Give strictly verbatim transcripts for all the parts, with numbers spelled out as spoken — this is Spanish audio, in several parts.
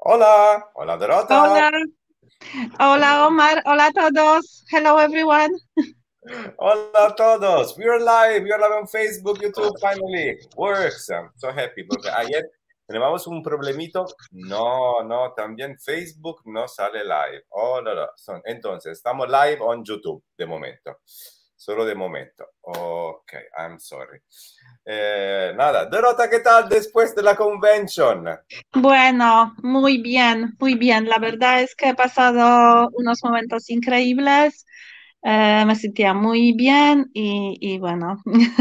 Hola, hola Dorota. Hola, hola Omar, hola a todos. Hello everyone. Hola a todos. We are live, we are live on Facebook, YouTube, finally. Works. I'm so happy porque ayer teníamos un problemito. No, no, también Facebook no sale live. Oh, no, no. Son- Entonces, estamos live on YouTube de momento. Solo de momento. Ok, I'm sorry. Eh, nada, Dorota, ¿qué tal después de la convention? Bueno, muy bien, muy bien. La verdad es que he pasado unos momentos increíbles. Eh, me sentía muy bien y, y bueno,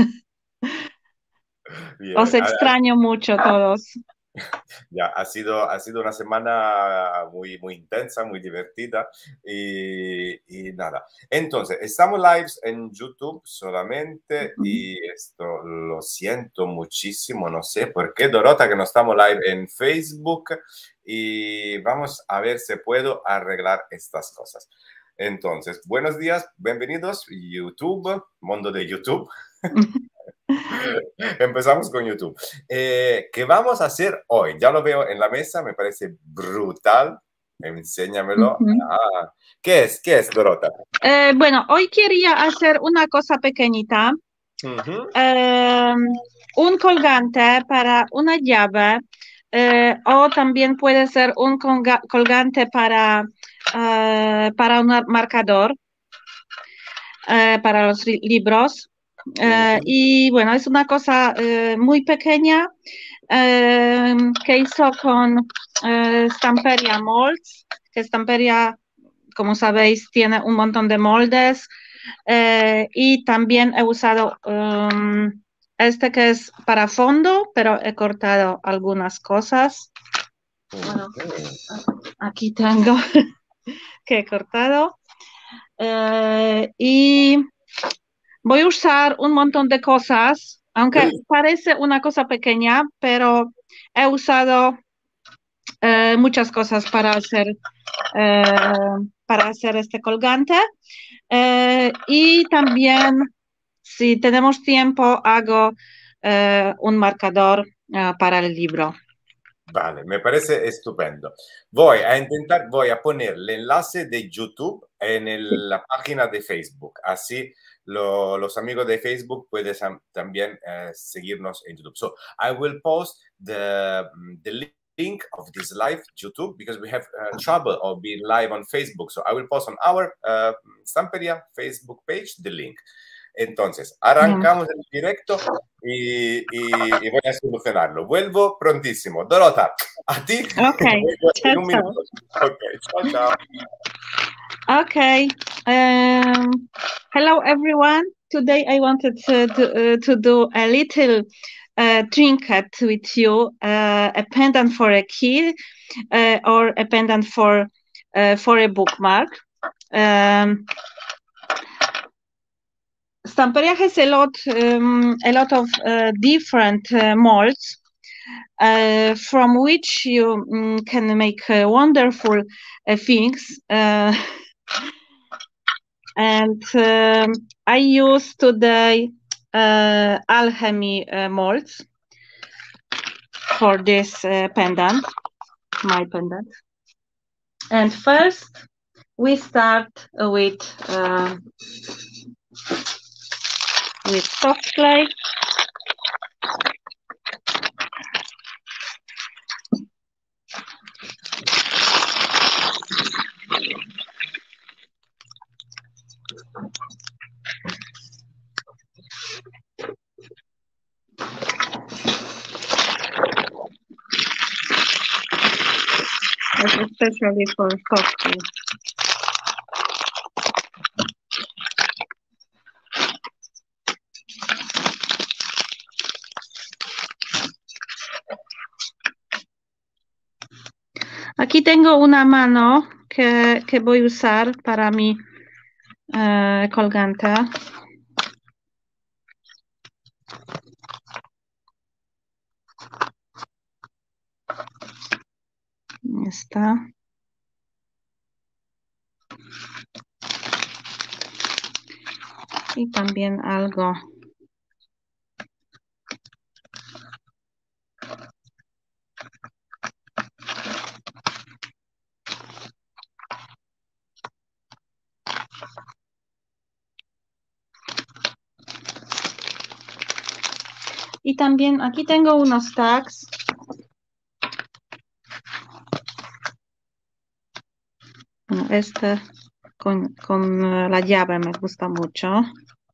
os Bien, a- a- extraño mucho todos. ya, ha sido, ha sido una semana muy, muy intensa, muy divertida y, y nada. Entonces, estamos lives en YouTube solamente y esto lo siento muchísimo, no sé por qué, Dorota, que no estamos live en Facebook y vamos a ver si puedo arreglar estas cosas. Entonces, buenos días, bienvenidos YouTube, mundo de YouTube. Empezamos con YouTube. Eh, ¿qué vamos a hacer hoy? Ya lo veo en la mesa, me parece brutal. Enséñamelo. Ujú. Ah, ¿qué es? ¿Qué es, Dorota? Eh, bueno, hoy quería hacer una cosa pequeñita. Ujú. Eh, un colgante para una llave, eh, o también puede ser un colga- colgante para, eh, para un marcador, eh, para los ri- libros. Eh, Ujú. y bueno, es una cosa eh, muy pequeña, eh, que hizo con eh, Stamperia Molds, que Stamperia, como sabéis, tiene un montón de moldes, eh, y también he usado um, este que es para fondo, pero he cortado algunas cosas. Bueno, Ujú. aquí tengo que he cortado. Eh, y voy a usar un montón de cosas, aunque parece una cosa pequeña, pero he usado eh, muchas cosas para hacer, eh, para hacer este colgante. Eh, y también, si tenemos tiempo, hago eh, un marcador eh, para el libro. Vale, me parece estupendo. Voy a intentar, voy a poner el enlace de YouTube en el- la página de Facebook. Así lo- los amigos de Facebook pueden sam- también eh, seguirnos en YouTube. So I will post the, mm, the link of this live YouTube because we have uh, trouble of being live on Facebook. So I will post on our uh, Stamperia Facebook page the link. Entonces, Bien. arrancamos el directo y, y- y voy a solucionarlo. Vuelvo prontísimo. Dorota, a ti, Ok, vuelvo chao, en un chao. minuto. Ok, chao, chao. Okay. Um, hello, everyone. Today I wanted to, to, uh, to do a little uh, trinket with you, uh, a pendant for a key, uh, or a pendant for uh, for a bookmark. Um, Stamperia has a lot um, a lot of uh, different uh, molds, uh, from which you um, can make uh, wonderful uh, things. Uh, and um, I use today uh, alchemy uh, molds for this uh, pendant, my pendant. And first, we start with uh, with soft clay. Especially for soft clay. Aquí tengo una mano que, que voy a usar para mi uh, colgante. Está. Y también algo. Y también aquí tengo unos tags. Este con, con uh, la llave me gusta mucho.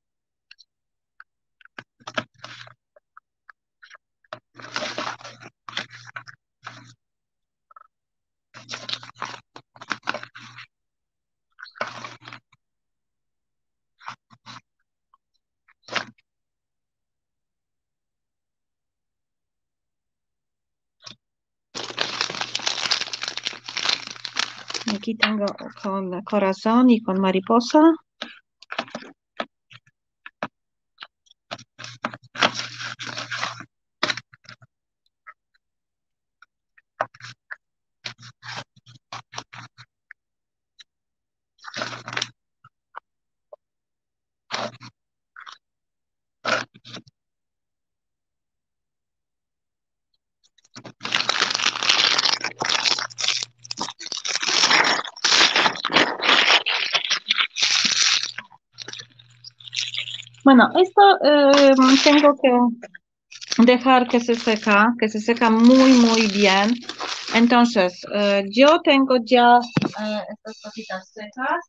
Aquí tengo con corazón y con mariposa. Bueno, esto eh, tengo que dejar que se seca, que se seca muy, muy bien. Entonces, eh, yo tengo ya eh, estas cositas secas.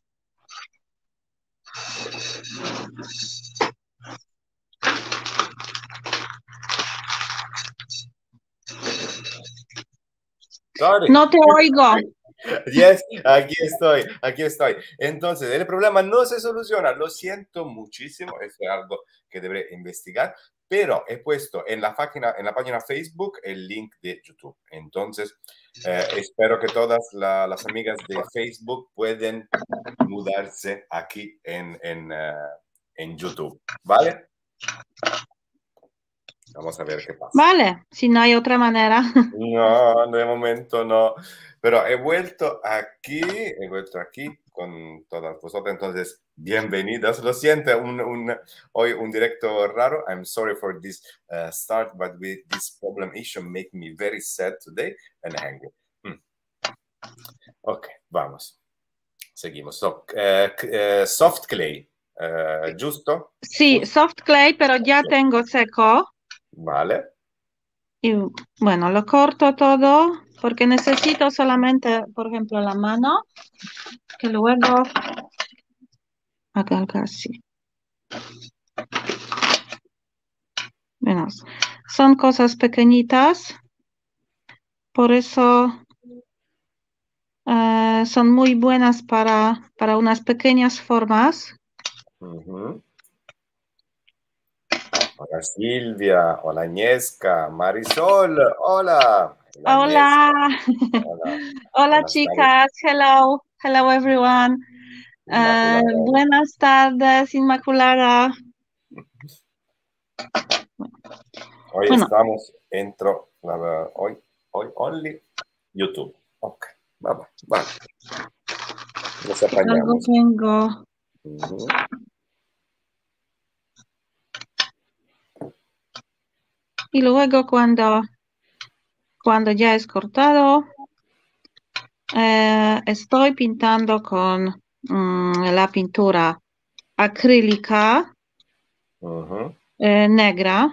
Sorry. No te oigo. Yes, aquí estoy, aquí estoy. Entonces, el problema no se soluciona. Lo siento muchísimo. Eso es algo que deberé investigar. Pero he puesto en la página, en la página Facebook el link de YouTube. Entonces, eh, espero que todas la, las amigas de Facebook pueden mudarse aquí en, en, uh, en YouTube. ¿Vale? Vamos a ver qué pasa. Vale, si no hay otra manera. No, de momento no. Pero he vuelto aquí, he vuelto aquí con todas vosotras. Entonces, bienvenidas. Lo siento, un, un, hoy un directo raro. I'm sorry for this uh, start, but with this problem issue make me very sad today and angry. Hmm. Ok, vamos. Seguimos. So, uh, uh, soft clay, uh, ¿giusto? Sí, soft clay, pero ya tengo seco. Vale. Y bueno, lo corto todo porque necesito solamente, por ejemplo, la mano, que luego haga así. Bueno, son cosas pequeñitas, por eso eh, son muy buenas para, para unas pequeñas formas. Uh-huh. Hola Silvia, hola Agnieszka, Marisol, hola. Hola, Hola. hola Buenas tardes. chicas, hello, hello everyone. Eh, Inmaculada. buenas tardes, Inmaculada. Hoy Bueno, estamos, entro, la verdad, hoy, hoy, only YouTube. Ok, vamos, vamos. Nos algo apañamos. tengo. Uh-huh. Y luego cuando, cuando ya es cortado, eh, estoy pintando con mm, la pintura acrílica Uh-huh. eh, negra.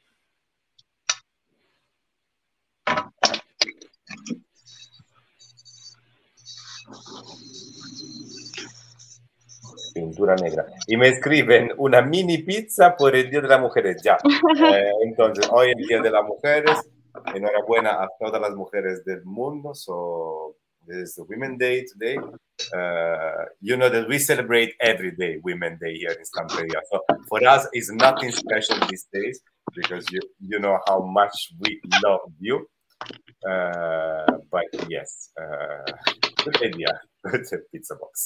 Pintura negra. Y me escriben una mini pizza por el Día de las Mujeres. Ya. Eh, entonces, hoy es el Día de las Mujeres. Enhorabuena a todas las mujeres del mundo. So, this is the Women's Day today. Uh, you know that we celebrate every day Women's Day here in Stamperia. So, for us, it's nothing special these days because you, you know how much we love you. Uh, but yes, uh, good idea. Good pizza box.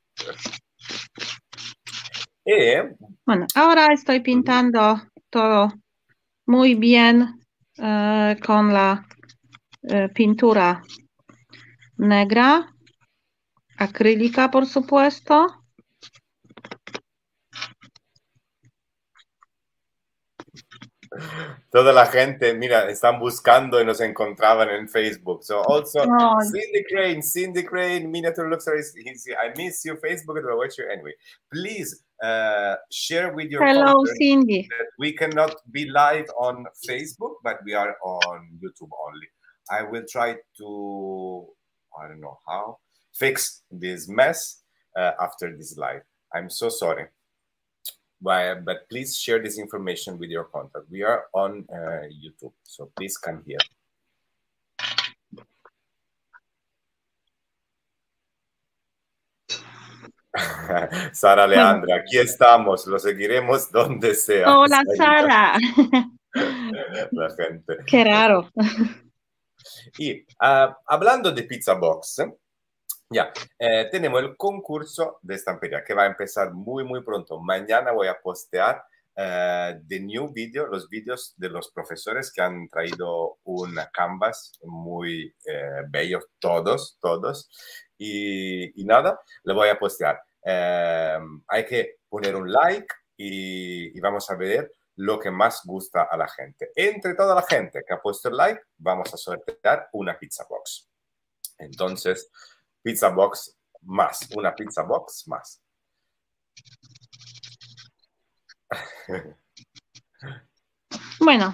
Eh, Bueno, ahora estoy pintando todo muy bien eh, con la eh, pintura negra, acrílica, por supuesto. Toda la gente, mira, están buscando y nos encontraban en Facebook. So also, Oh, Cindy Crane, Cindy Crane, Miniature Luxury, I miss you, Facebook, and I watch you anyway. Please uh, share with your Hello, contact Cindy. that we cannot be live on Facebook, but we are on YouTube only. I will try to, I don't know how, fix this mess uh, after this live. I'm so sorry. But, but please share this information with your contact. We are on uh, YouTube, so please come here. Sara Leandra, aquí estamos, lo seguiremos donde sea. Hola, Sara. La gente. Qué raro. Y uh, hablando de Pizza Box, ya, eh, tenemos el concurso de estampería que va a empezar muy, muy pronto. Mañana voy a postear uh, the new video, los vídeos de los profesores que han traído una canvas muy eh, bello, todos, todos. Y, y nada, le voy a postear. Eh, hay que poner un like y, y vamos a ver lo que más gusta a la gente. Entre toda la gente que ha puesto el like, vamos a sortear una pizza box. Entonces, pizza box más, una pizza box más. Bueno.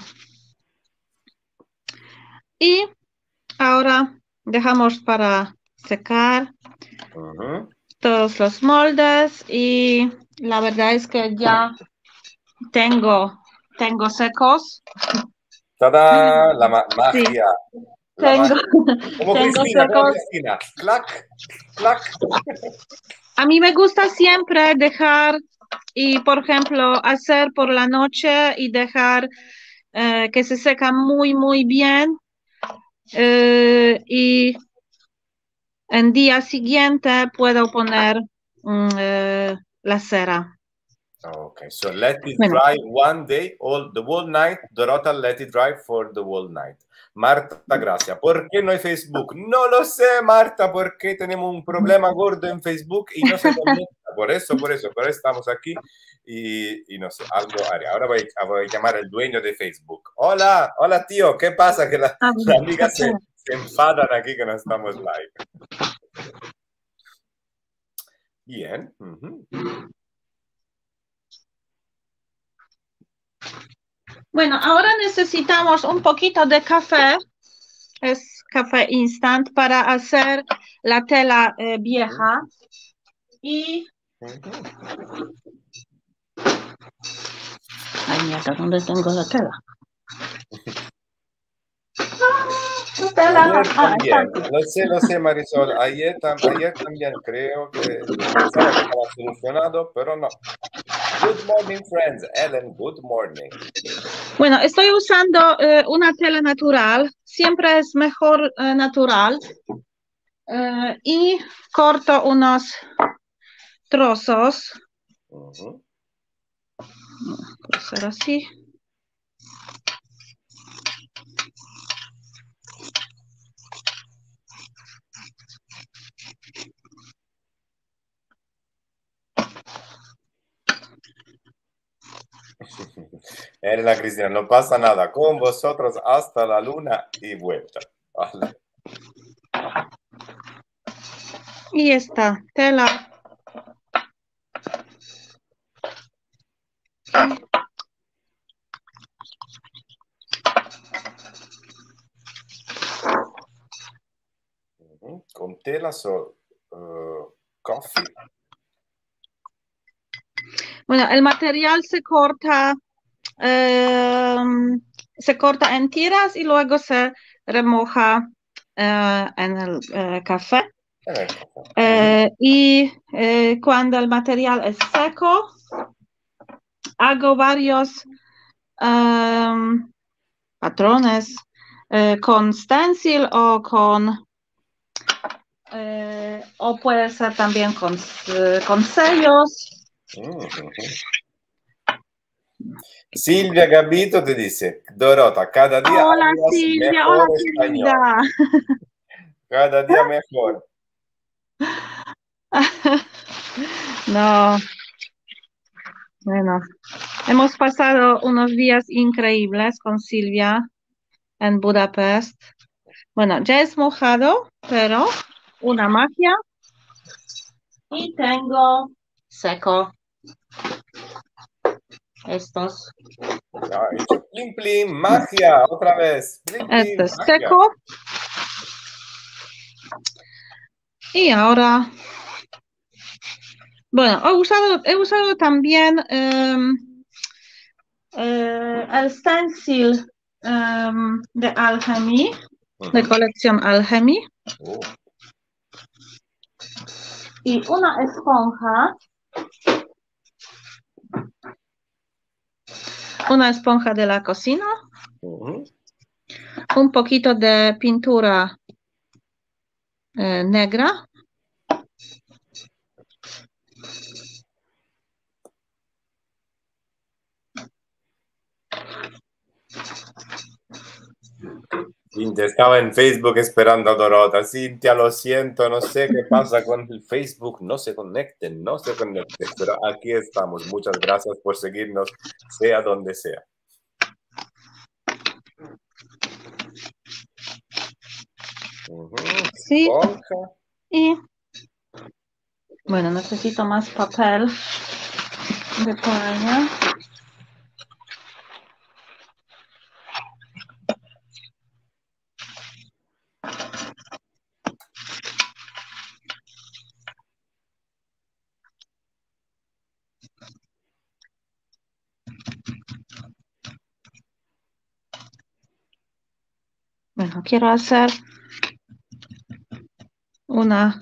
Y ahora dejamos para secar uh-huh. todos los moldes y la verdad es que ya tengo, tengo secos. ¡Tada! La ma magia. Sí. La tengo, magia. Como tengo Cristina, secos. como Cristina. Clac, clac. A mí me gusta siempre dejar y, por ejemplo, hacer por la noche y dejar eh, que se seca muy, muy bien. Eh, y en día siguiente puedo poner um, uh, la cera. Okay, so let it bueno. dry one day, all the whole night. Dorota, let it dry for the whole night. Marta, gracias. ¿Por qué no hay Facebook? No lo sé, Marta, porque tenemos un problema gordo en Facebook y no se conecta. Por eso, por eso, pero estamos aquí y, y no sé, algo haré. Ahora voy, voy a llamar al dueño de Facebook. Hola, hola tío, ¿qué pasa? Que las la amigas se, se enfadan aquí que no estamos live. Bien. Uh-huh. Bueno, ahora necesitamos un poquito de café, es café instant para hacer la tela eh, vieja y... Ay, mierda, ¿dónde tengo la tela? Ah, tela. Ayer también, ah, lo sé, lo sé Marisol, ayer, tam ayer también creo que pensaba que estaba solucionado, pero no. Good morning, friends. Ellen, good morning. Bueno, estoy usando eh, una tela natural. Siempre es mejor eh, natural. Eh, y corto unos trozos. Uh-huh. Puede ser así. Elena Cristina, no pasa nada, con vosotros hasta la luna y vuelta. Vale. Y esta tela. Uh-huh. Con tela so, uh, coffee. Bueno, el material se corta, eh, se corta en tiras y luego se remoja eh, en el eh, café. Eh, y eh, cuando el material es seco, hago varios um, patrones eh, con stencil o con eh, o puede ser también con, eh, con sellos. Uh-huh. Silvia Gabito te dice, Dorota, cada día hola, hablas Silvia, mejor hola, español. querida. Cada día mejor. No. Bueno, hemos pasado unos días increíbles con Silvia en Budapest. Bueno, ya es mojado, pero una magia. Y tengo seco. estos. Ya, he hecho plim, plim, magia, otra vez. Plim, plim, Este es magia. seco. Y ahora, bueno, he usado, he usado también um, eh, el stencil um, de Alchemy, uh-huh. de colección Alchemy. Oh. Y una esponja. Una esponja de la cocina. Uh-huh. Un poquito de pintura eh, negra. Cintia estaba en Facebook esperando a Dorota. Cintia, lo siento, no sé qué pasa con el Facebook. No se conecten, no se conecten. Pero aquí estamos. Muchas gracias por seguirnos, sea donde sea. Uh-huh. Sí. Y bueno, necesito más papel de paña. Bueno, quiero hacer una,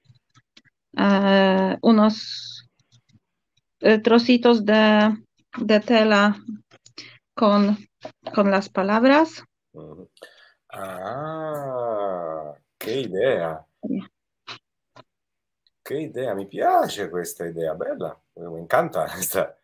uh, unos uh, trocitos de, de tela con, con las palabras. Uh-huh. Ah, che idea. Yeah. Che idea, mi piace questa idea, bella, mi encanta esta.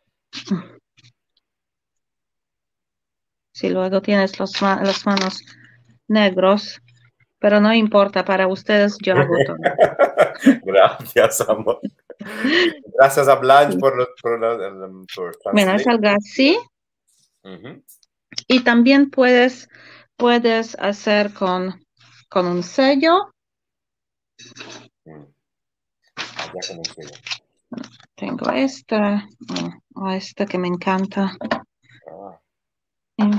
Si luego tienes los, las manos negros, pero no importa, para ustedes yo hago todo. Gracias, amor. Gracias a Blanche sí. por, los, por, la, por Bueno, es algo así. Uh-huh. Y también puedes, puedes hacer con, con un sello. Mm. Allá con un sello. Tengo este, o este que me encanta. Ah. Mm.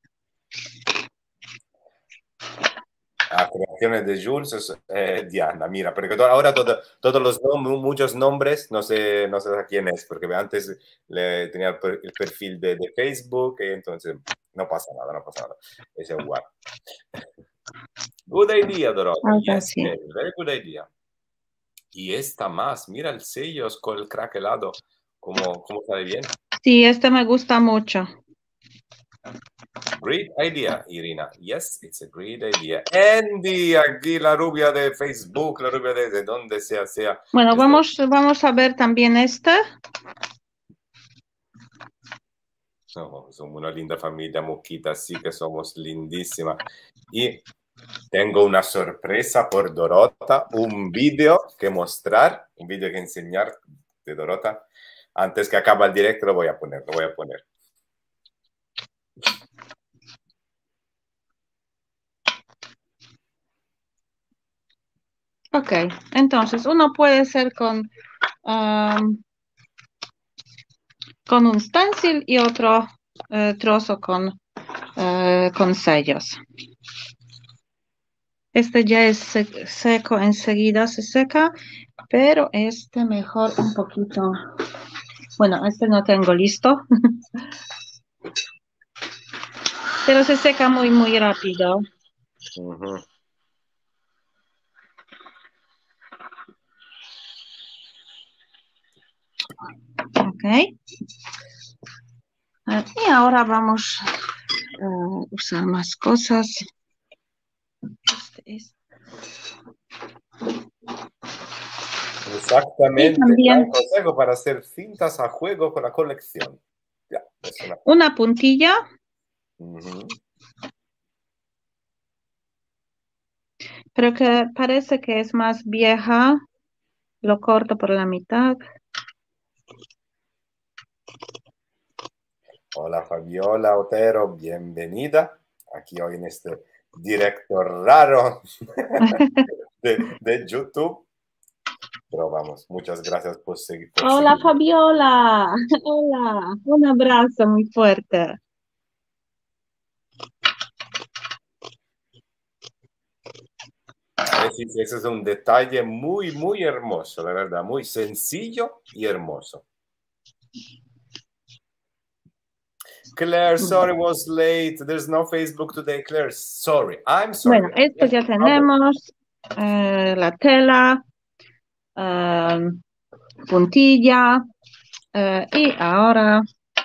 Ah, creaciones de Jules, eh, Diana, mira, porque ahora todo, todos los nombres, muchos nombres, no sé, no sé a quién es, porque antes le tenía el, el perfil de, de Facebook, y entonces no pasa nada, no pasa nada, es igual. Good idea, Dorota. Ah, yes, sí. very good idea. Y esta más, mira el sello con el craquelado, como, como sale bien. Sí, este me gusta mucho. Great idea, Irina. Yes, it's a great idea. Andy, aquí la rubia de Facebook, la rubia de, de donde sea, sea. Bueno, vamos, vamos a ver también este. No, somos una linda familia, Moquita, sí que somos lindísima. Y tengo una sorpresa por Dorota, un vídeo que mostrar, un vídeo que enseñar de Dorota. Antes que acabe el directo lo voy a poner, lo voy a poner. Ok, entonces uno puede ser con, um, con un stencil y otro uh, trozo con, uh, con sellos. Este ya es sec seco, enseguida se seca, pero este mejor un poquito. Bueno, este no tengo listo. Pero se seca muy, muy rápido. Uh-huh. Ok. Y ahora vamos a usar más cosas. Este es. Exactamente, también consejo para hacer cintas a juego con la colección. Ya, es una... una puntilla. Uh-huh. Pero que parece que es más vieja. Lo corto por la mitad. Hola Fabiola Otero, bienvenida aquí hoy en este directo raro de, de YouTube. pero vamos, muchas gracias por seguir. Por Hola seguir. Fabiola, hola, un abrazo muy fuerte. Ese, ese es un detalle muy, muy hermoso, de verdad, muy sencillo y hermoso. Claire, sorry was late. There's no Facebook today, Claire. Sorry, I'm sorry. Bueno, esto ya tenemos, eh, la tela, eh, puntilla, eh, y ahora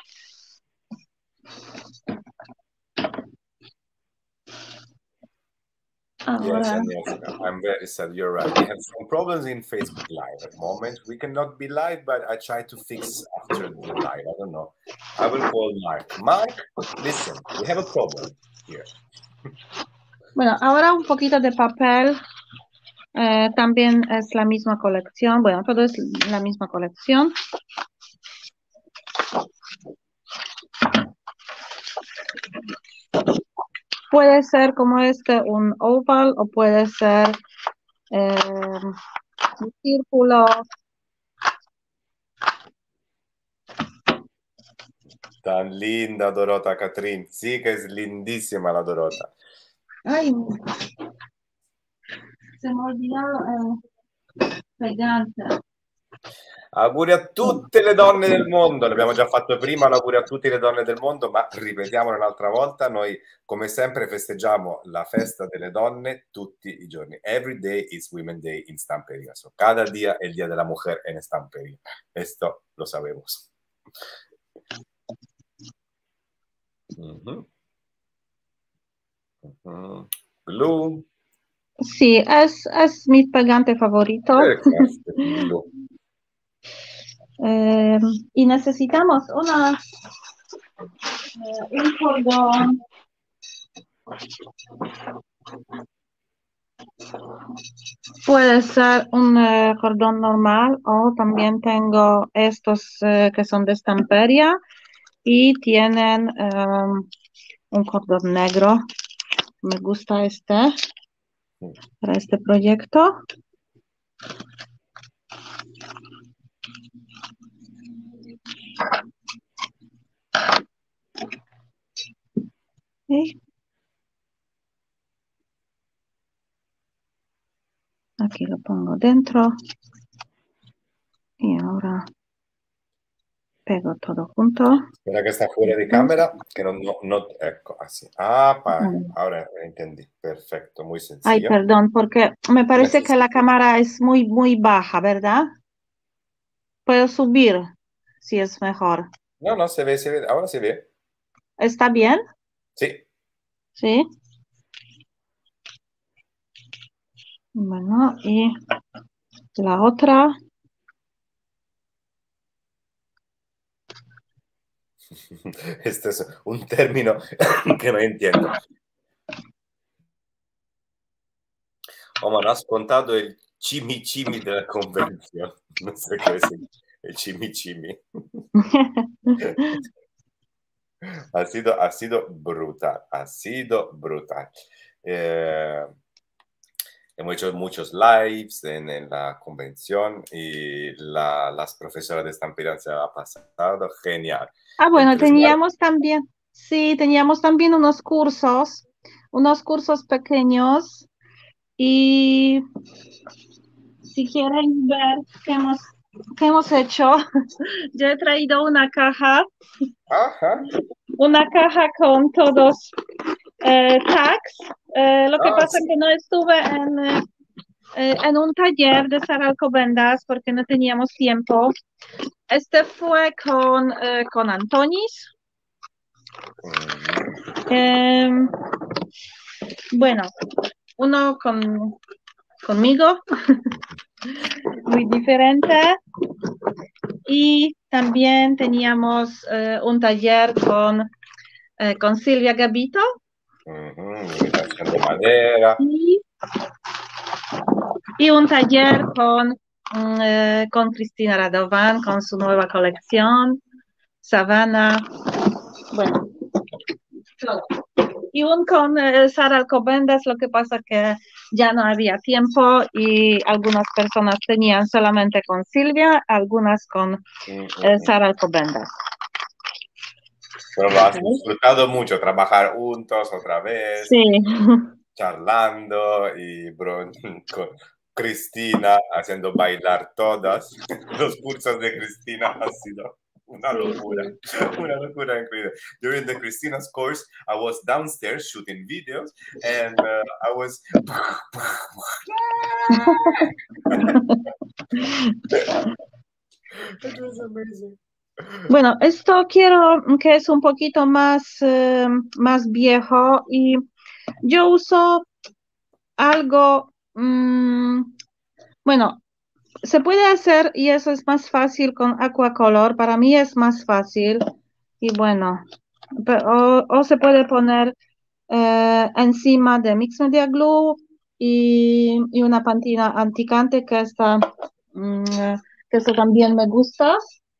Yes, ahora Agnieszka, I'm very sad. You're right. We have some problems in Facebook Live at the moment. We cannot be live, but I try to fix after the live. I don't know. I will call Mark. Mark, listen, we have a problem here. Bueno, ahora un poquito de papel, eh, también es la misma colección, bueno, todo es la misma colección. Puede ser como este, un oval, o puede ser eh, un círculo. Tan linda Dorota Catrín. Sí, que es lindísima la Dorota. Ay, se me olvidó eh, pegante. Auguri a tutte le donne del mondo, l'abbiamo già fatto prima, l'auguri a tutte le donne del mondo, ma ripetiamolo un'altra volta, noi come sempre festeggiamo la festa delle donne tutti i giorni. Every day is Women's Day in Stamperia, so, cada día el Día de la Mujer en Stamperia, esto lo sabemos. Uh-huh. Uh-huh. Glue. Sí, es, es mi pegante favorito. Glue. Eh, y necesitamos una, eh, un cordón. Puede ser un eh, cordón normal, o también tengo estos eh, que son de estampería y tienen um, un cordón negro. Me gusta este para este proyecto. Okay. Aquí lo pongo dentro y ahora pego todo junto. Espera que está fuera de cámara, que no, no, no, ecco, así. Ah, pa, ahora entendí. Perfecto, muy sencillo. Ay, perdón, porque me parece que la cámara es muy, muy baja, ¿verdad? Puedo subir, si es mejor. No, no, se ve, se ve, ahora se ve. ¿Está bien? Sí. Sí. Bueno, y la otra. Este es un término que no entiendo. Omar, has contado el chimichimi de la convención. No sé qué es el, el chimichimi. Ha sido, ha sido brutal, ha sido brutal. Eh, hemos hecho muchos lives en, en la convención y la, las profesoras de estampería se ha pasado genial. Ah, bueno, teníamos también, sí, teníamos también unos cursos, unos cursos pequeños, y si quieren ver qué hemos, qué hemos hecho, yo he traído una caja, Ajá. una caja con todos eh, tags. Eh, lo que Ah, pasa es sí. que no estuve en, eh, en un taller de Sara Alcobendas porque no teníamos tiempo. Este fue con, eh, con Antonis. Eh, bueno, uno con, conmigo, muy diferente. Y también teníamos eh, un taller con, eh, con Silvia Gabito. Uh-huh, imitación de madera. Y, y un taller con, eh, con Cristina Radovan, con su nueva colección, Savannah. Bueno, todo. y un con eh, Sara Alcobendas, lo que pasa que ya no había tiempo y algunas personas tenían solamente con Silvia, algunas con Mm, mm, eh, mm. Sara Alcobendas. Pero lo has disfrutado mucho, trabajar juntos otra vez, Sí. charlando y bro, con Cristina haciendo bailar todas. Los cursos de Cristina han sido una Sí, locura, sí. una locura increíble. During the Christina's course, I was downstairs shooting videos and uh, I was It was amazing. Bueno, esto quiero que es un poquito más, eh, más viejo y yo uso algo, mmm, bueno, se puede hacer y eso es más fácil con Aquacolor, para mí es más fácil y bueno, pe- o, o se puede poner eh, encima de Mix Media Glue y, y una pantina anticante que está, mm, que eso también me gusta.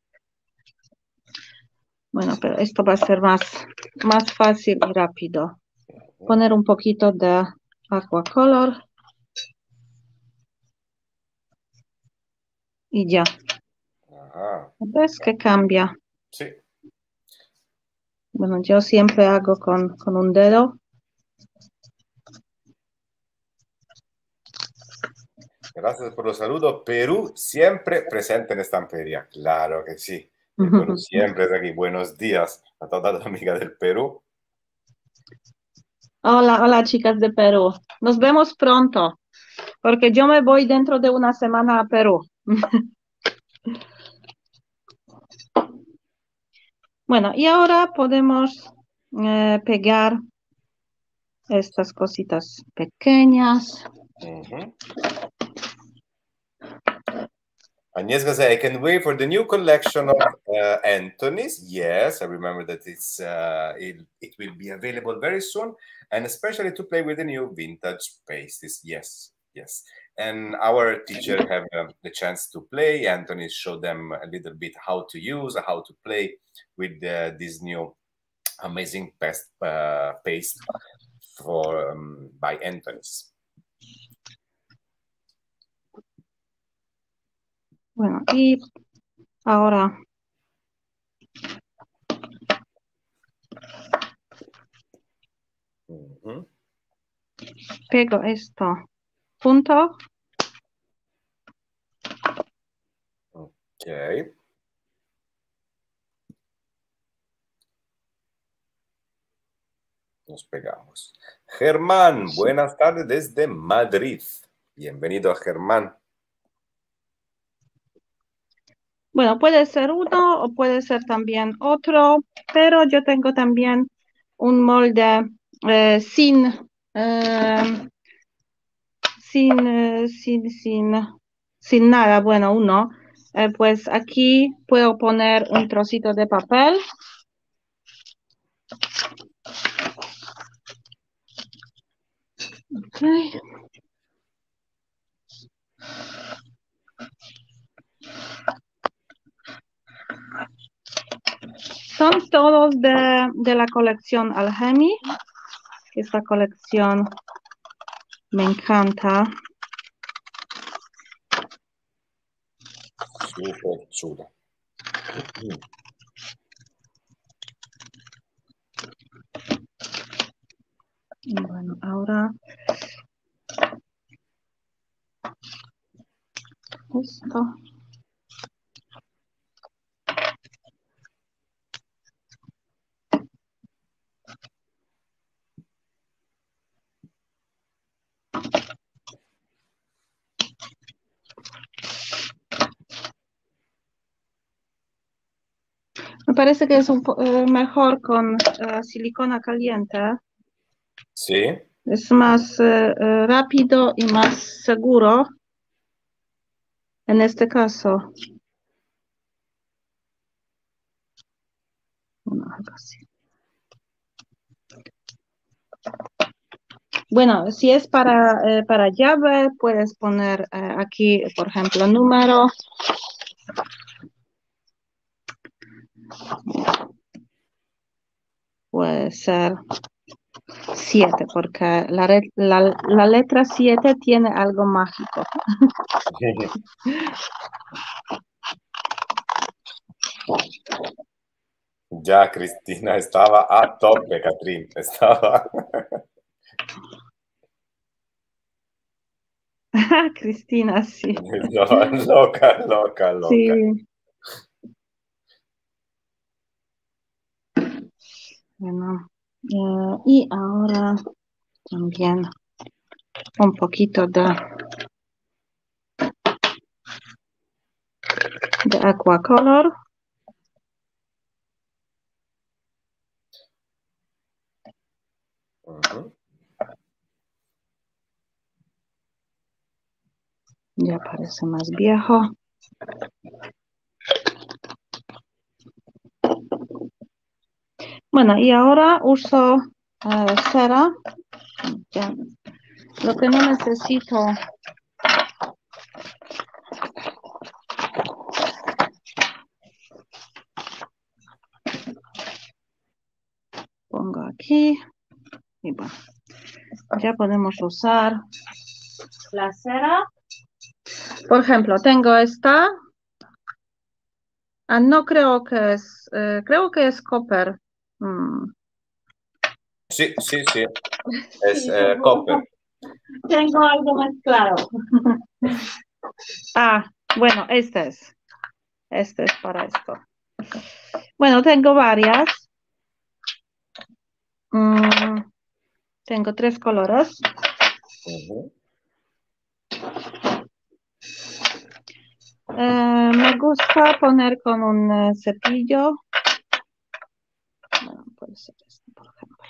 Bueno, pero esto va a ser más, más fácil y rápido. Poner un poquito de Aquacolor y ya. Ajá. ¿Ves que cambia? Sí. Bueno, yo siempre hago con, con un dedo. Gracias por los saludos. Perú siempre presente en Estampería. Claro que sí. El Perú siempre es aquí. Buenos días a todas las amigas del Perú. Hola, hola chicas de Perú. Nos vemos pronto, porque yo me voy dentro de una semana a Perú. Bueno, y ahora podemos eh, pegar estas cositas pequeñas. Uh-huh. Agnieszka said, I can wait for the new collection of uh, Anthony's. Yes, I remember that it's uh, it, it will be available very soon, and especially to play with the new vintage pasties. Yes, yes. And our teacher have um, the chance to play. Anthony showed them a little bit how to use, how to play with uh, this new amazing past, uh, paste for um, by Anthony's. Bueno, y ahora Uh-huh. pego esto junto. Ok. Nos pegamos. Germán, buenas tardes desde Madrid. Bienvenido, Germán. Bueno, puede ser uno o puede ser también otro, pero yo tengo también un molde eh, sin, eh, sin, eh, sin, sin, sin nada, bueno, uno. Eh, pues aquí puedo poner un trocito de papel. Okay. Son todos de, de la colección Alchemy. Esta colección me encanta. Súper chula. Bueno, ahora esto. Me parece que es un po- eh, mejor con eh, silicona caliente. Sí. Es más eh, eh, rápido y más seguro en este caso. Bueno, algo así. Bueno, si es para, eh, para llave, puedes poner eh, aquí, por ejemplo, número. Puede ser siete, porque la, re- la, la letra siete tiene algo mágico. Ya Cristina estaba a tope, Catrín. Estaba. Cristina, sí. Estaba loca, loca, loca. Sí. Bueno, eh, y ahora también un poquito de, de aquacolor. Ujú. Ya parece más viejo. Bueno, y ahora uso eh, cera. Ya. Lo que no necesito pongo aquí y bueno, ya podemos usar la cera. Por ejemplo, tengo esta. Ah, no creo que es, eh, creo que es copper. Mm. Sí, sí, sí. Es Sí, eh, tengo, copper. tengo algo más claro. Ah, bueno, este es. Este es para esto. Bueno, tengo varias. Mm, tengo tres colores. Ujú. Eh, me gusta poner con un eh, cepillo. Bueno, puede ser este, por ejemplo.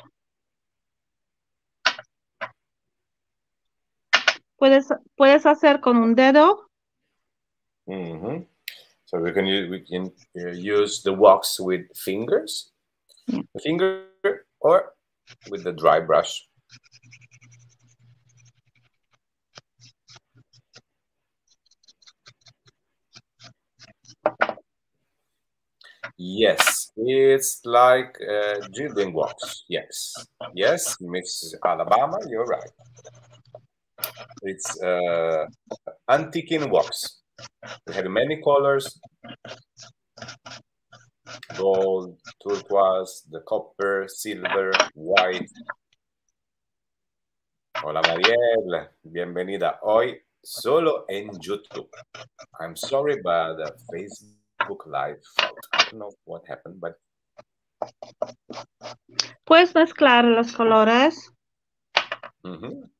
Puedes, puedes hacer con un dedo. Mhm. So we can use, we can uh, use the wax with fingers, Yeah. the finger, or with the dry brush. Yes, it's like uh, gilding wax. Yes, yes, Miss Alabama, you're right. It's uh, antiquing wax. We have many colors: gold, turquoise, the copper, silver, white. Hola Mariel, bienvenida. Hoy solo en YouTube. I'm sorry, but the Facebook Live fault. I don't know what happened, but Puedes mezclar los colores. mhm.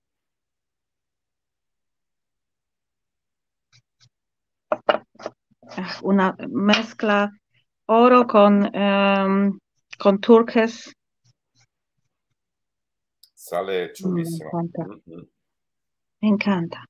Ah, una mezcla oro con, em, con turquesa. Sale Mm, Me chulísimo. encanta. Mhm. Me encanta.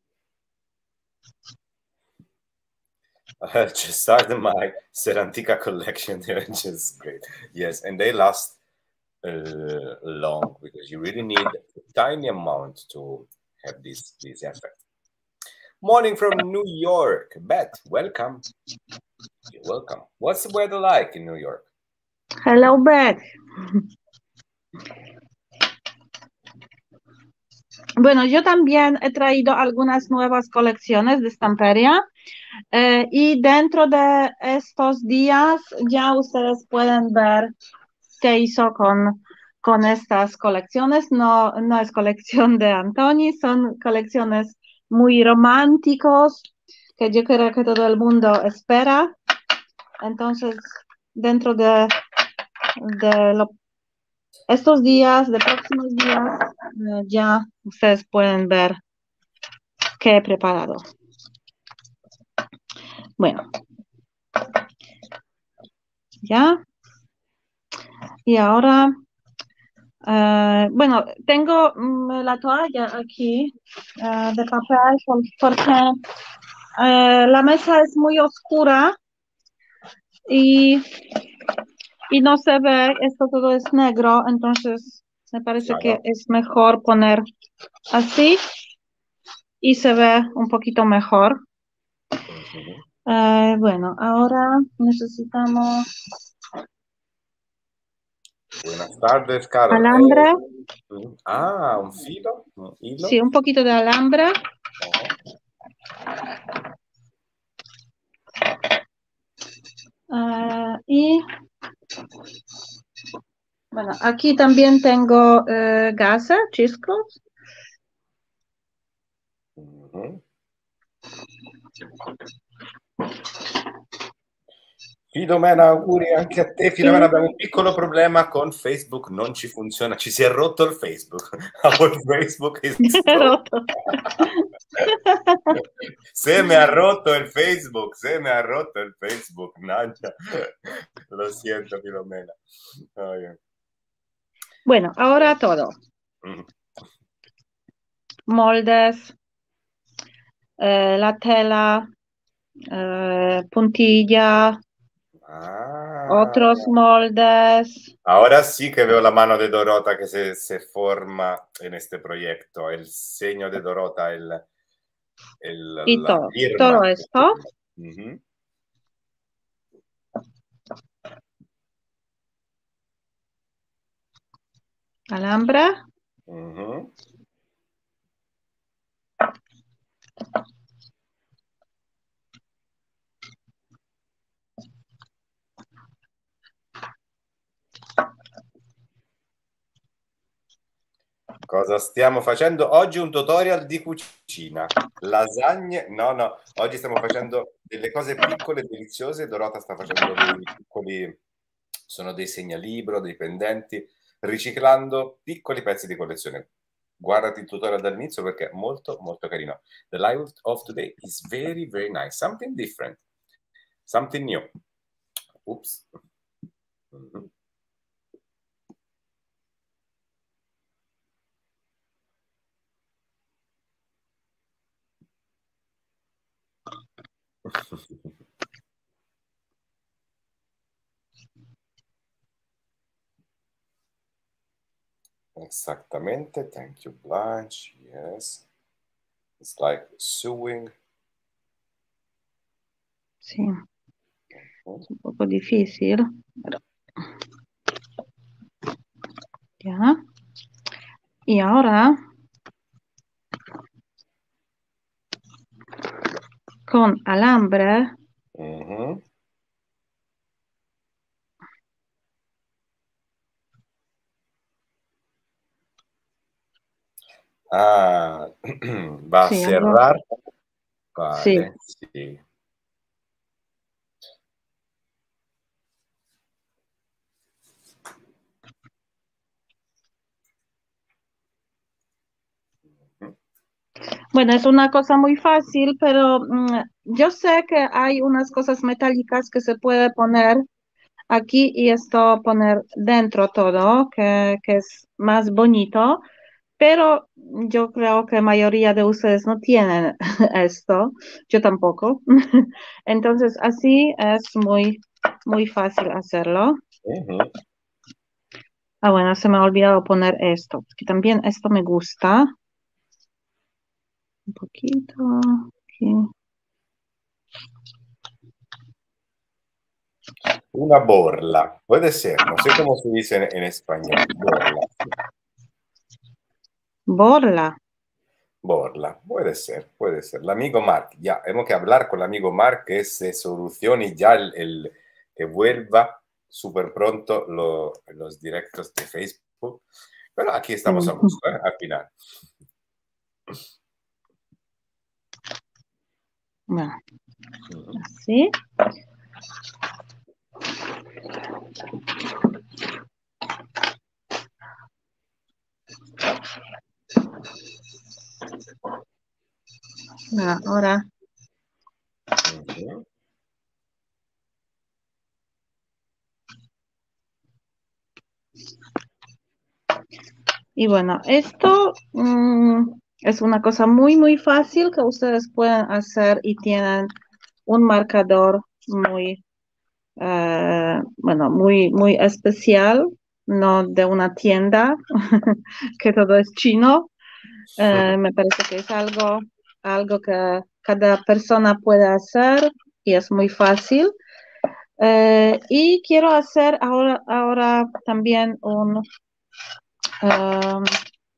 I just started my Serantica collection. They're just great. Yes, and they last uh, long because you really need a tiny amount to have this this effect. Morning from New York, Beth. Welcome. You're welcome. What's the weather like in New York? Hello, Beth. Bueno, yo también he traído algunas nuevas colecciones de estampería eh, y dentro de estos días ya ustedes pueden ver qué hizo con, con estas colecciones. No, no es colección de Antoni, son colecciones muy románticos que yo creo que todo el mundo espera. Entonces, dentro de, de lo- estos días, de próximos días, eh, ya ustedes pueden ver qué he preparado. Bueno, ya. Y ahora, eh, bueno, tengo mm, la toalla aquí eh, de papel por- porque eh, la mesa es muy oscura y, y no se ve, esto todo es negro, entonces me parece que Claro. es mejor poner así y se ve un poquito mejor. Mhm. Eh, bueno, ahora necesitamos Buenas tardes, Carol. Alambre. Eh, ah, un filo, un hilo. Sí, un poquito de alambre. Uh, y bueno, aquí también tengo uh, gasa, chiscos. Uh-huh. Filomena, auguri anche a te. Filomena, abbiamo un piccolo problema con Facebook, non ci funziona, ci si è rotto il Facebook. Our Facebook is rotto. Se me ha rotto il Facebook, se me ha rotto il Facebook, Nadia. Lo siento, Filomena. Oh, yeah. Bueno, ahora todo. Mm. Moldes, eh, la tela, eh, puntilla, Ah. otros moldes. Ahora sí que veo la mano de Dorota que se, se forma en este proyecto, el sello de Dorota, el, el y la todo, firma. todo esto. Uh-huh. Alambre. Uh-huh. Cosa stiamo facendo? Oggi un tutorial di cucina. Lasagne, no, no, oggi stiamo facendo delle cose piccole e deliziose. Dorota sta facendo dei piccoli, sono dei segnalibro, dei pendenti, riciclando piccoli pezzi di collezione. Guardati il tutorial dall'inizio perché è molto, molto carino. The life of today is very, very nice. Something different. Something new. Oops. Mm-hmm. Exactamente. Thank you, Blanche. Yes. It's like sewing. Sí. Es un poco difícil. Pero... Ya. Y ahora con alambre. Uh-huh. Ah, va Sí, a cerrar. Vale, sí. sí. Bueno, es una cosa muy fácil, pero mm, yo sé que hay unas cosas metálicas que se puede poner aquí y esto poner dentro todo, que, que es más bonito, pero yo creo que la mayoría de ustedes no tienen esto, yo tampoco. Entonces así es muy, muy fácil hacerlo. Uh-huh. Ah, bueno, se me ha olvidado poner esto, que también esto me gusta. Un poquito aquí. Una borla, puede ser, no sé cómo se dice en, en español. Borla. Borla. Borla, puede ser, puede ser. El amigo Mark, ya, hemos que hablar con el amigo Mark que se solucione ya el, el que vuelva súper pronto lo, los directos de Facebook. Pero aquí estamos a gusto, ¿eh? Al final. Bueno, así. Bueno, ahora. Uh-huh. Y bueno, esto mmm, es una cosa muy, muy fácil que ustedes pueden hacer y tienen un marcador muy, eh, bueno, muy, muy especial, no de una tienda, que todo es chino. Eh, me parece que es algo, algo que cada persona puede hacer y es muy fácil. Eh, y quiero hacer ahora, ahora también un... um,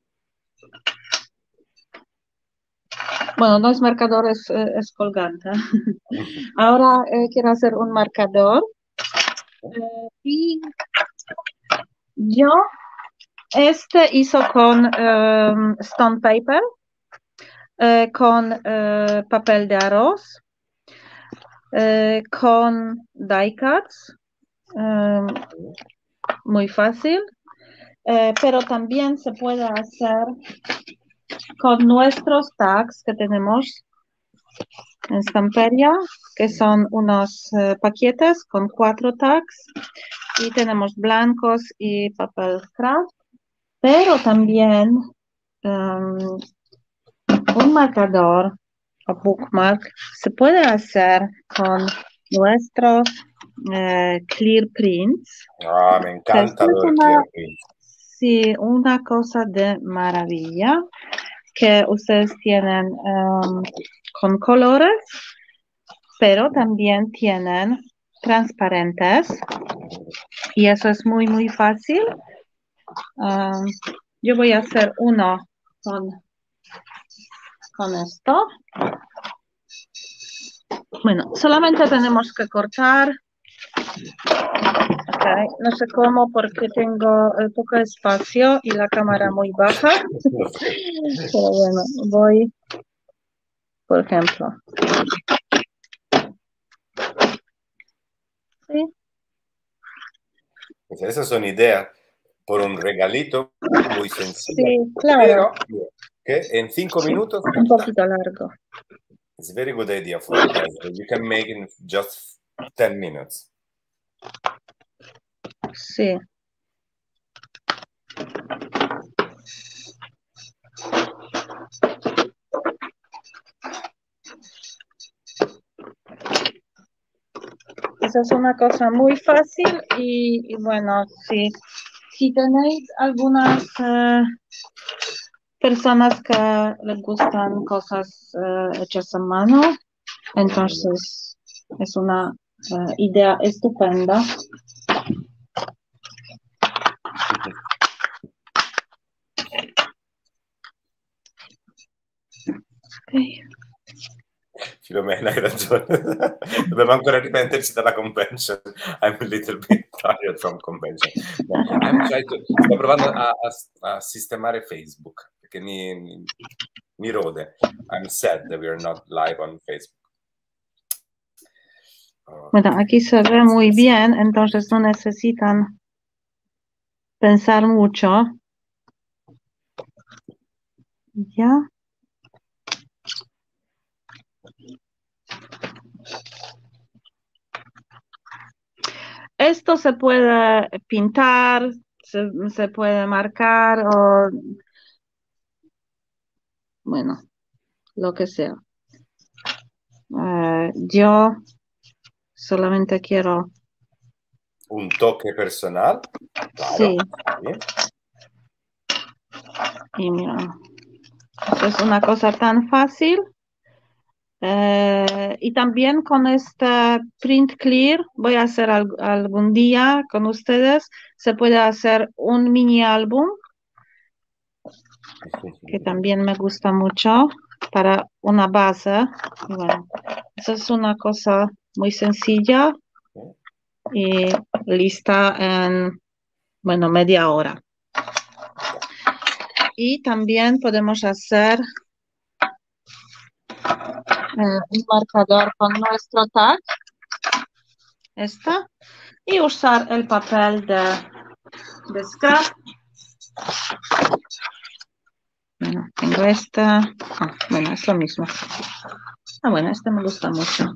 bueno, no es marcador, es, eh, es colgante. Ahora eh, quiero hacer un marcador. Eh, y yo, este hizo con um, stone paper, eh, con eh, papel de arroz, eh, con die cuts, um, muy fácil, eh, pero también se puede hacer con nuestros tags que tenemos en Stamperia, que son unos eh, paquetes con cuatro tags, y tenemos blancos y papel craft, pero también um, un marcador o bookmark se puede hacer con nuestros eh, clear prints. Ah, me encanta Esto es lo del una, clear print. sí, una cosa de maravilla que ustedes tienen um, con colores, pero también tienen transparentes, y eso es muy, muy fácil. Um, yo voy a hacer uno con, con esto. Bueno, solamente tenemos que cortar. Okay. No sé cómo porque tengo eh, poco espacio y la cámara muy baja. Pero bueno, voy, por ejemplo. ¿Sí? Pues esas son ideas por un regalito muy sencillo, Sí, claro. pero que en cinco minutos ya Un está. poquito largo. It's a very good idea for you guys. You can make in just ten minutes. Sí. Esa es una cosa muy fácil y, y bueno, sí. Si tenéis algunas eh, personas que les gustan cosas eh, hechas a mano, entonces es una eh, idea estupenda. Okay. Filomena, hai ragione. Dobbiamo ancora riprenderci dalla convention. I'm a little bit tired from convention. No, I'm trying to... Sto provando a, a, a sistemare Facebook, perché mi, mi, mi rode. I'm sad that we are not live on Facebook. Oh. Bueno, aquí se ve muy bien, entonces no necesitan pensar mucho. ¿Ya? Esto se puede pintar, se, se puede marcar o, bueno, lo que sea. Eh, yo solamente quiero... Un toque personal. Claro. Sí. Bien. Y mira, esto es una cosa tan fácil. Eh, y también con este print clear voy a hacer al- algún día con ustedes. Se puede hacer un mini álbum que también me gusta mucho para una base. Y bueno, eso es una cosa muy sencilla y lista en, bueno, media hora. Y también podemos hacer eh, un marcador con nuestro tag, esta, y usar el papel de, de scrap. Bueno, tengo esta. Ah, bueno, es lo mismo. Ah, bueno, este me gusta mucho.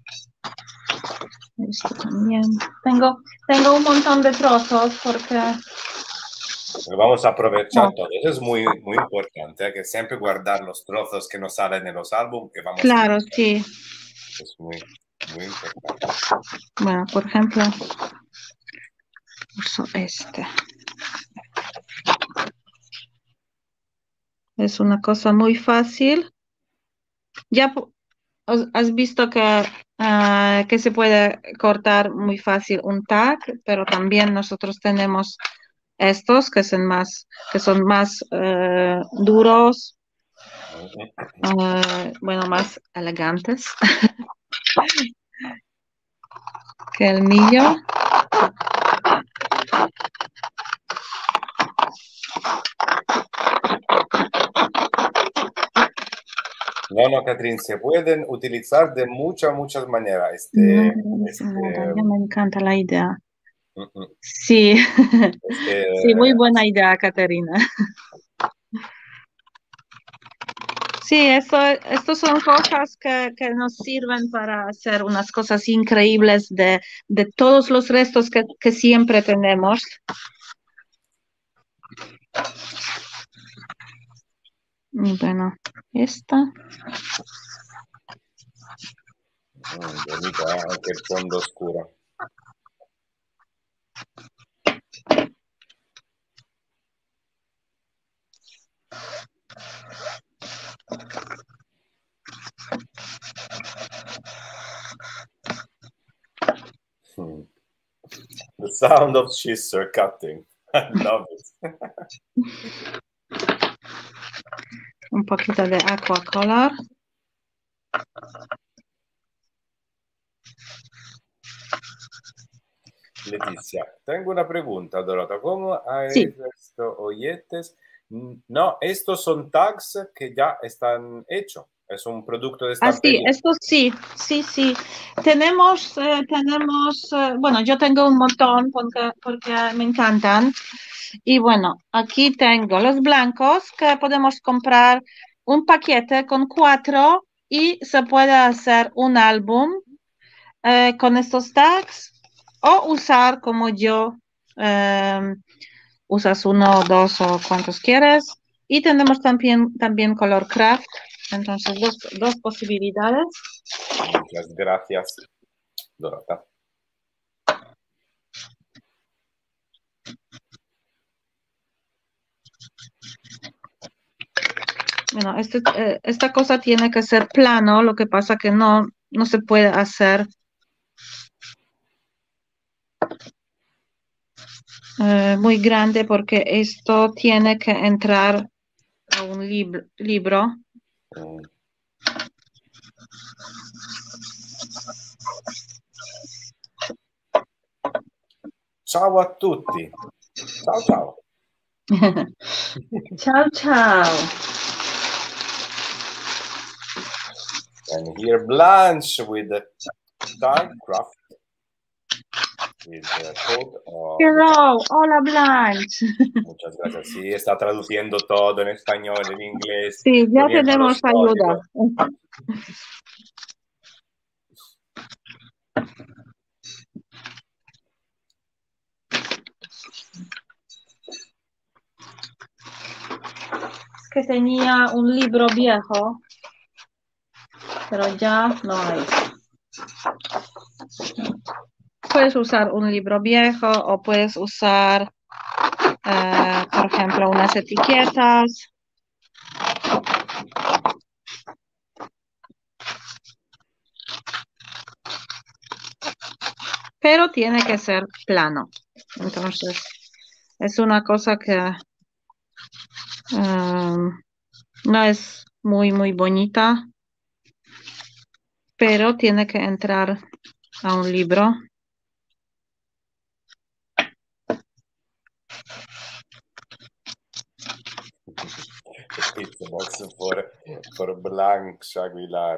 Este también. Tengo, tengo un montón de trozos porque... Lo vamos a aprovechar No. todo. Eso es muy, muy importante, ¿eh? Que siempre guardar los trozos que nos salen en los álbumes que vamos Claro, a... sí. Es muy, muy importante. Bueno, por ejemplo, uso este. Es una cosa muy fácil. Ya, os- has visto que, ah, que se puede cortar muy fácil un tag, pero también nosotros tenemos estos que son más, que son más eh, duros, eh, bueno, más elegantes que el mío. No, no, Catrín, se pueden utilizar de muchas, muchas maneras. No Este, me dice nada, este, ya me encanta la idea. mm, mm, Sí, este, sí, muy buena idea, Caterina. Sí, esto, estos son cosas que, que nos sirven para hacer unas cosas increíbles de, de todos los restos que, que siempre tenemos. Y bueno, esta. mm, bonita, ¿eh? Aunque el fondo oscuro. Mm. The sound of scissor cutting. I love it. Un poquito de aquacolor. Leticia, tengo una pregunta, Dorota. ¿Cómo hay Sí, estos olletes? No, estos son tags que ya están hechos. Es un producto de así, estampería. esto sí, sí, sí. Tenemos, eh, tenemos, eh, bueno, yo tengo un montón porque, porque me encantan. Y bueno, aquí tengo los blancos que podemos comprar un paquete con cuatro y se puede hacer un álbum eh, con estos tags o usar como yo, eh, usas uno, dos o cuantos quieres. Y tenemos también, también color craft, entonces dos, dos posibilidades. Muchas gracias, Dorota. Bueno, este, eh, esta cosa tiene que ser plano, lo que pasa que no, no se puede hacer eh, muy grande porque esto tiene que entrar a un lib- libro. Mm. Ciao a tutti. Ciao, ciao. Ciao, ciao. And here Blanche with the tag craft with the code of Hello, hola Blanche. muchas gracias. Sí, está traduciendo todo en español, en inglés, Sí, ya poniendo tenemos los ayuda. códigos. Que tenía un libro viejo, pero ya no hay. Puedes usar un libro viejo o puedes usar, eh, por ejemplo, unas etiquetas. Pero tiene que ser plano. Entonces, es una cosa que um, no es muy, muy bonita, pero tiene que entrar a un libro. The pizza box for, for Blanche Aguilar.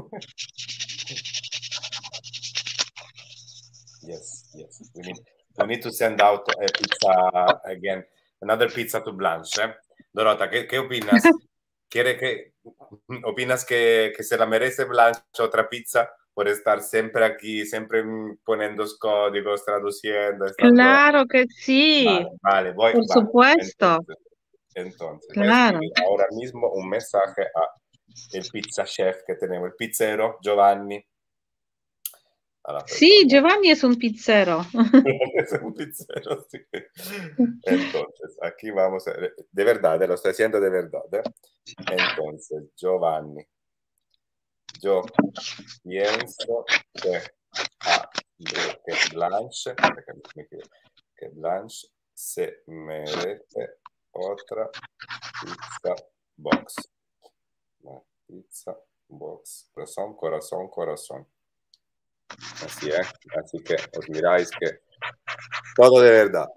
Yes, yes. We need, we need to send out a pizza again. Another pizza to Blanche. ¿Eh? Dorota, ¿qué, qué opinas? ¿Quiere que, ¿Opinas que, que se la merece Blanche otra pizza por estar siempre aquí, siempre poniendo códigos, traduciendo, estando... Claro que sí, Vale, vale, voy, por vale. supuesto. Entonces, entonces, voy a Claro. escribir ahora mismo un mensaje a el pizza chef que tenemos, el pizzero Giovanni. A la Sí, persona. Giovanni es un pizzero. Es un pizzero, sí. Entonces, aquí vamos a... De verdad, eh, lo estoy haciendo de verdad. ¿eh? Entonces, Giovanni. yo pienso que, ah, que Blanche, que Blanche se merece otra pizza box. Una pizza box. Corazón, corazón, corazón. Así es. Así que os miráis que todo de verdad.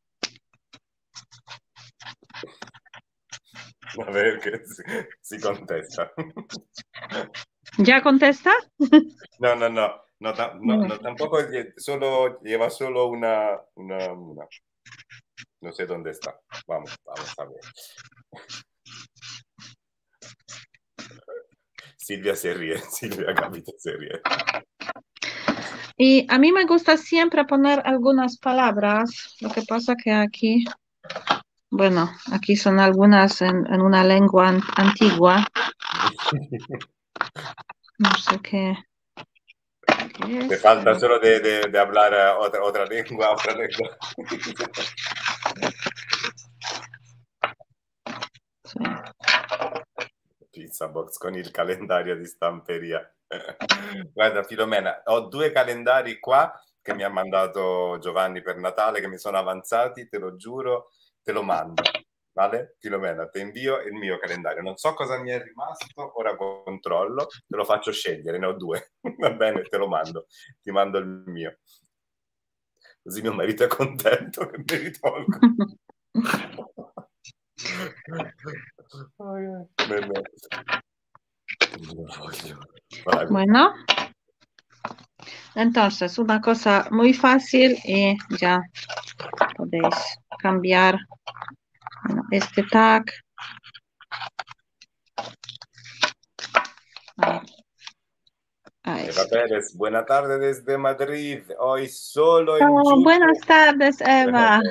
A ver que si, si contesta. ¿Ya contesta? No, no, no. No, no, no, tampoco solo lleva solo una, una, una. No sé dónde está. Vamos, vamos a ver. Silvia se ríe, Silvia Capito se ríe. Y a mí me gusta siempre poner algunas palabras. Lo que pasa que aquí, bueno, aquí son algunas en, en una lengua an- antigua. No sé qué. qué Te es. falta solo de, de, de hablar uh, otra, otra lengua, otra lengua. Sì. Pizza box con il calendario di stamperia. Guarda, Filomena, ho due calendari qua che mi ha mandato Giovanni per Natale, che mi sono avanzati, te lo giuro, te lo mando. Vale? Filomena, ti invio il mio calendario. Non so cosa mi è rimasto, ora controllo, te lo faccio scegliere, ne ho due. Va bene, te lo mando. Ti mando il mio. Così mio marito è contento che mi ritolgo. Bueno, entonces una cosa muy fácil y ya podéis cambiar bueno, este tag. Ahí. Ahí Eva está. Pérez, buena tarde desde Madrid. Hoy solo en Oh, YouTube. buenas tardes, Eva.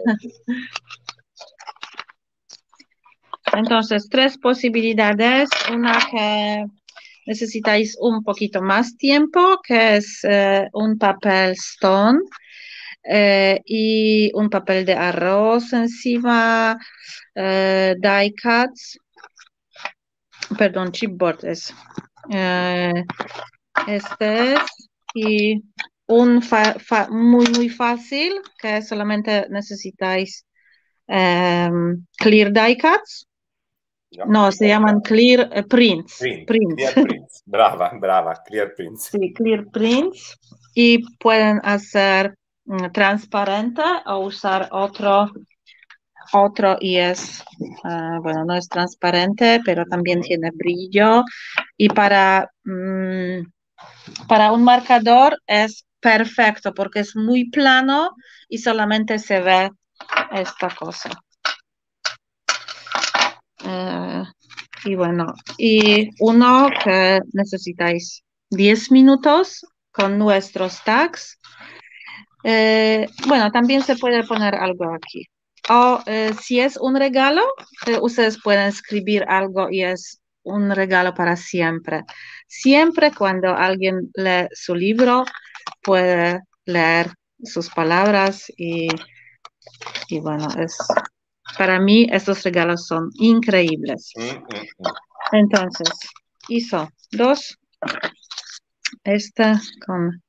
Entonces, tres posibilidades. Una que necesitáis un poquito más tiempo, que es eh, un papel stone eh, y un papel de arroz encima, eh, die cuts, perdón, chipboard es. Eh, este es, y un fa- fa- muy, muy fácil, que solamente necesitáis em, clear die cuts. No, No, se llaman clear eh, prints. Print, Prints. Clear Prints. Brava, brava, Clear Prints. Sí, clear prints. Y pueden hacer mm, transparente o usar otro, otro y es, ah, bueno, no es transparente, pero también tiene brillo. Y para, mm, para un marcador es perfecto porque es muy plano y solamente se ve esta cosa. Eh, y bueno, y uno que necesitáis diez minutos con nuestros tags. Eh, bueno, también se puede poner algo aquí. O eh, si es un regalo, eh, ustedes pueden escribir algo y es un regalo para siempre. Siempre cuando alguien lee su libro, puede leer sus palabras y, y bueno, es, para mí estos regalos son increíbles. Mm, mm, mm. Entonces, hizo dos, esta con...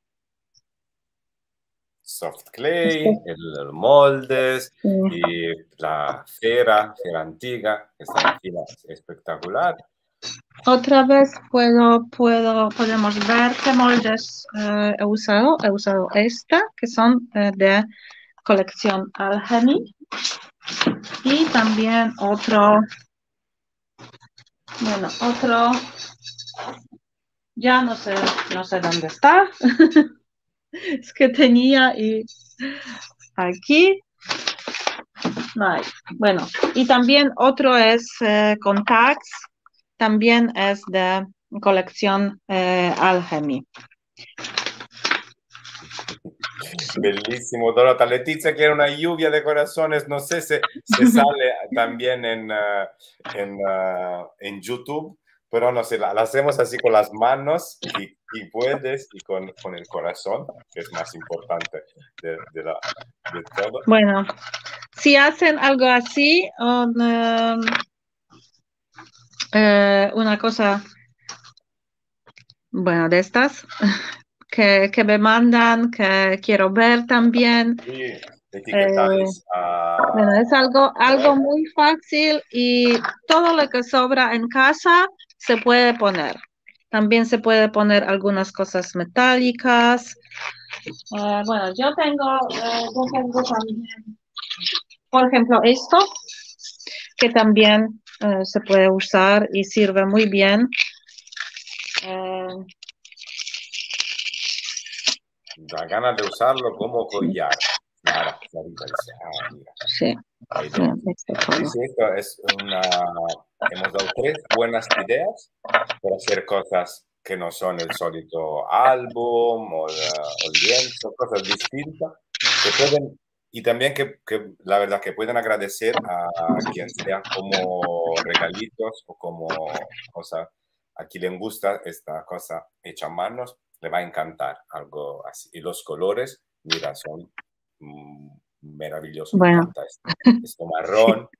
Soft clay, Este, el moldes sí. y la cera, cera antigua, que está en fila espectacular. Otra vez puedo, puedo, podemos ver qué moldes eh, he usado. He usado esta, que son eh, de colección Alchemy. Y también otro, bueno, otro, ya no sé, no sé dónde está. Es que tenía y aquí no hay. Bueno, y también otro es eh, con tags, también es de colección eh, Alchemy. Bellísimo, Dorota. Letizia quiere una lluvia de corazones. No sé si se sale también en, uh, en, uh, en YouTube, pero no sé, la, la hacemos así con las manos y, y puedes y con, con el corazón, que es más importante de, de, la, de todo. Bueno, si hacen algo así, un, um, eh, una cosa bueno, de estas que, que me mandan, que quiero ver también. Sí, Eh, etiquetáis a... bueno, es algo, algo muy fácil y todo lo que sobra en casa se puede poner. También se puede poner algunas cosas metálicas. Eh, bueno, yo tengo, eh, yo tengo también, por ejemplo, esto, que también eh, se puede usar y sirve muy bien. Eh, Da ganas de usarlo como collar. Clara, Clarita dice, ah, mira, sí, hay sí, de... este Sí, todo. sí, esto es una... Hemos dado tres buenas ideas para hacer cosas que no son el solito álbum o, la- o lienzo, cosas distintas que pueden, y también que, que la verdad que pueden agradecer a quien sea como regalitos o como cosa, a quien le gusta esta cosa hecha a manos, le va a encantar algo así. Y los colores, mira, son mm, maravillosos, me Bueno, encanta esto. Esto sí. marrón,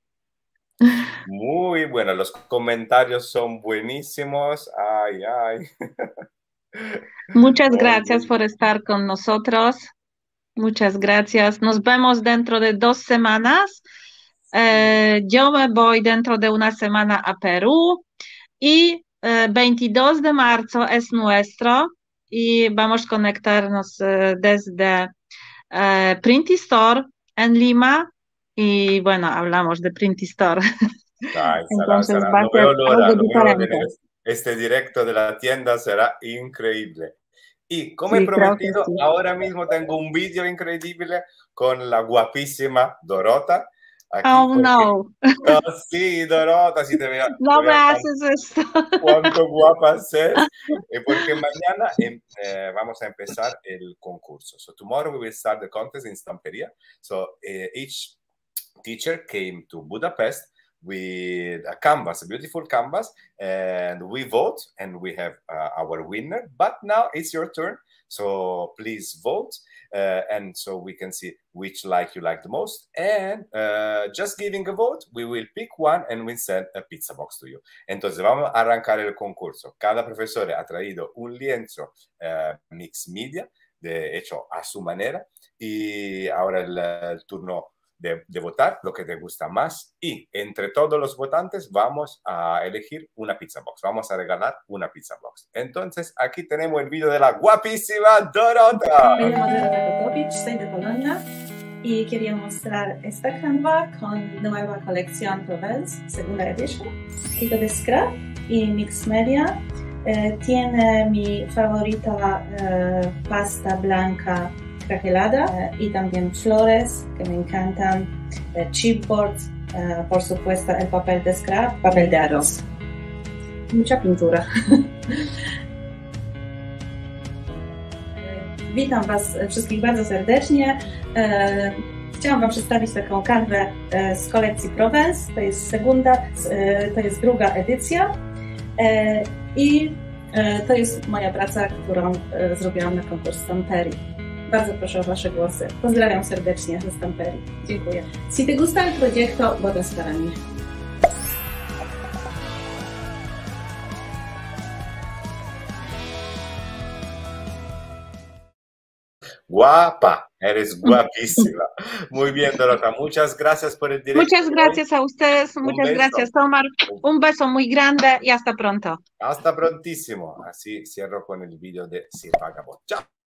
muy bueno, los comentarios son buenísimos. Ay, ay. Muchas Muy, gracias muy por estar con nosotros. Muchas gracias. Nos vemos dentro de dos semanas. bien. Eh, yo me voy dentro de una semana a Perú y eh, veintidós de marzo es nuestro y vamos a conectarnos eh, desde eh, Print Store en Lima y bueno, hablamos de Print Store. Ay, será, Entonces será. va a Lo ser veo Lora, algo lo veo diferente. venir. Este directo de la tienda será increíble. Y como he Sí, creo que prometido, sí. ahora mismo tengo un vídeo increíble con la guapísima Dorota aquí Oh porque... no, Oh, sí, Dorota, si te veo, te no me veo haces esto. cuánto guapa es, eh, porque mañana em, eh, vamos a empezar el concurso. So tomorrow we will start the contest in Stamperia. So uh, each teacher came to Budapest with a canvas, a beautiful canvas, and we vote and we have uh, our winner. But now it's your turn. So please vote. Uh, and so we can see which like you like the most. And uh, just giving a vote, we will pick one and we send a pizza box to you. Entonces vamos a arrancar el concurso. Cada profesor ha traído un lienzo uh, mix media, de hecho a su manera. Y ahora el, el turno de, de votar lo que te gusta más. Y entre todos los votantes vamos a elegir una pizza box. Vamos a regalar una pizza box. Entonces aquí tenemos el vídeo de la guapísima Dorota. Me llamo Dorota Kotovic, soy de Polonia y quería mostrar esta canva con nueva colección Provence, segunda edición, tipo de scrap y mix media. Eh, tiene mi favorita eh, pasta blanca craquelada eh, y también flores que me encantan, eh, chipboards, eh, por supuesto el papel de scrap, papel de arroz. Mucha pintura. Witam Was wszystkich bardzo serdecznie. Chciałam Wam przedstawić taką kanwę z kolekcji Provence. To jest segunda, to jest druga edycja i to jest moja praca, którą zrobiłam na konkurs Stamperii. Bardzo proszę o Wasze głosy. Pozdrawiam serdecznie ze Stamperii. Dziękuję. Si te gusta el proyecto, votas para mí. Guapa, eres guapísima. Muy bien, Dorota, muchas gracias por el directo. Muchas gracias a ustedes, muchas beso. gracias, Omar. Un beso muy grande y hasta pronto. Hasta prontísimo. Así cierro con el vídeo de Sir Vagabond. Chao.